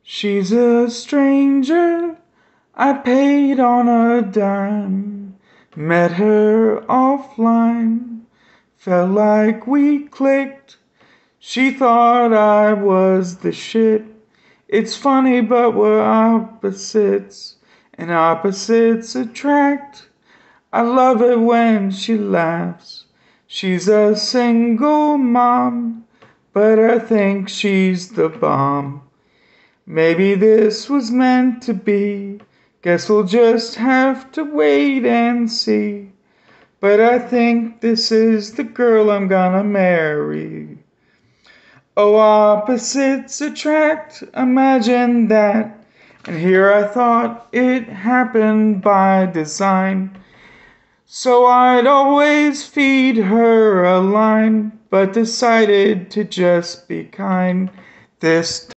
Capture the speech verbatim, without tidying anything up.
She's a stranger, I paid on a dime. Met her offline, felt like we clicked. She thought I was the shit. It's funny, but we're opposites, and opposites attract. I love it when she laughs. She's a single mom, but I think she's the bomb. Maybe this was meant to be. Guess we'll just have to wait and see. But I think this is the girl I'm gonna marry. Oh, opposites attract, imagine that. And here I thought it happened by design. So I'd always feed her a line, but decided to just be kind this time.